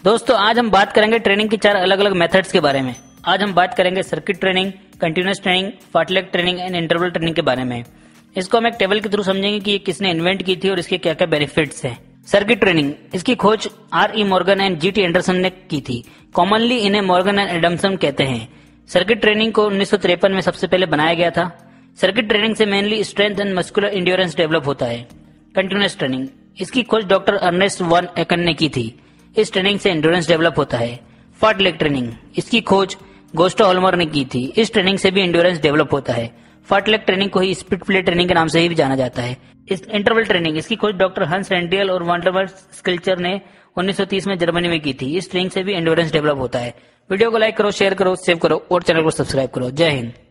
दोस्तों आज हम बात करेंगे ट्रेनिंग की 4 अलग अलग मेथड्स के बारे में। आज हम बात करेंगे circuit training, continuous training, fartlek training and interval training के बारे में। इसको हम एक टेबल के थ्रू समझेंगे कि ये किसने इन्वेंट की थी और इसके क्या क्या बेनिफिट्स हैं। सर्किट ट्रेनिंग, इसकी खोज R.E. Morgan and G.T. Anderson ने की थी। कॉमनली इन्हें मॉर्गन एंड एडम्सन कहते हैं। सर्किट ट्रेनिंग को 1953 में सबसे पहले बनाया गया था। सर्किट ट्रेनिंग से mainly strength and muscular endurance develop होता है। कंटिन्यूअस ट्रेनिंग, इसकी खोज डॉक्टर अर्नेस्ट वन एकन ने की थी। इस ट्रेनिंग से एंड्योरेंस डेवलप होता है। फार्टलेग ट्रेनिंग, इसकी खोज गोस्टो होल्मर ने की थी। इस ट्रेनिंग से भी एंड्योरेंस डेवलप होता है। फार्टलेग ट्रेनिंग को ही स्पिट प्ले ट्रेनिंग के नाम से ही भी जाना जाता है। इस इंटरवल ट्रेनिंग, इसकी खोज डॉक्टर हंस रेंडियल और वाल्टर स्किल्चर ने 1930 में जर्मनी में की थी। इस ट्रेनिंग से भी एंड्योरेंस डेवलप होता है। वीडियो को लाइक करो, शेयर करो, सेव करो और चैनल को सब्सक्राइब करो। जय हिंद।